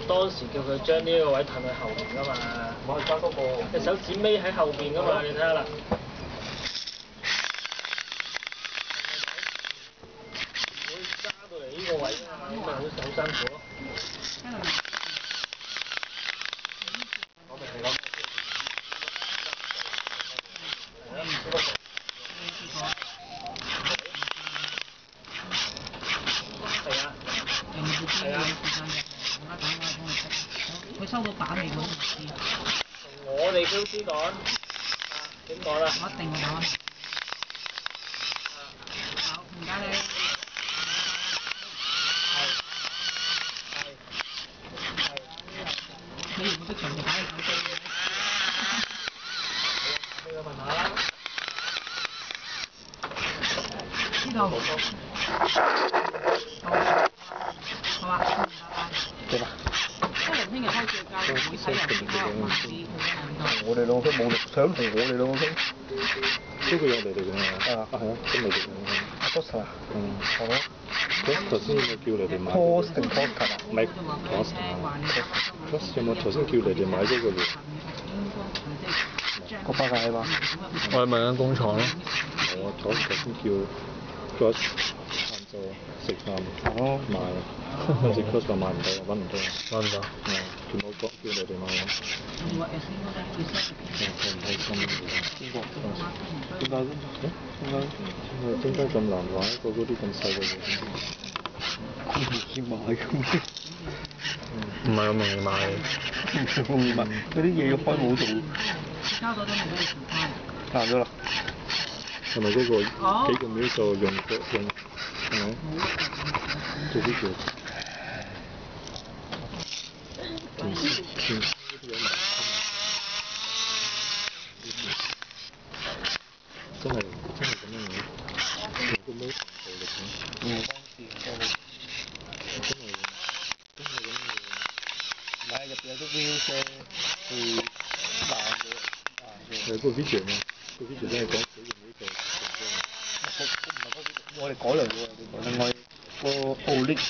當時叫佢將呢個位褪去後邊㗎嘛。我係揸嗰個隻手指尾喺後邊㗎嘛，你睇下啦。會揸到嚟呢個位㗎嘛，咁咪好辛苦咯。我明你講。係啊。 佢收到版未？我都唔知。 我哋公司講，點講啦？ 我一定會講。好，唔該你。你原本都長期打你手機嘅。 你個問下啦。 知道。好啊，拜拜。 對吧？ 聽日開始交會睇人哋嗰個文字， 我哋兩個冇想同我哋兩個傾， 呢個有你哋嘅嘛？係啊，都你哋嘅。 Costa 好咯。 咁頭先有冇叫你哋買 ？Costa 定 Costa 啊？ 唔係 Costa。有冇頭先叫你哋買嗰個嘢？ 個巴戒嘛？ 我哋問緊工廠咯。 我頭先叫咗晏晝食飯買，跟住 Costa 買唔到，揾唔到。 揾唔到。 全部叫你哋買嘅。我唔開心。中國點解？點解咁難買？個嗰啲咁細嘅嘢。 先買咁。 唔係咁容易買嘅。 唔容易買，嗰啲嘢要開冇做。 交咗都未俾你付翻。 賺咗啦。 係咪嗰個幾個秒就用係咪？做啲嘢。電視呢啲有埋真係咁樣嘅，有個咩程度嚟講？真係咁樣嘅。 買入邊有啲 view 聲，會慢嘅。 係個 video 嘛，個 video 真係講幾個秒就我哋改良咗，另外個OLED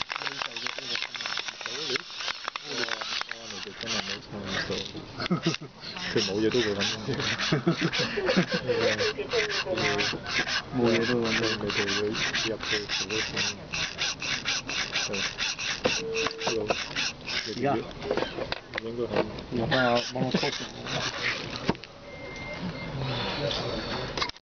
真係冇參數，佢冇嘢都會咁樣。 冇嘢都咁樣， 你哋會入去做嗰種。Hello。 而家應該係。 我幫我 copy。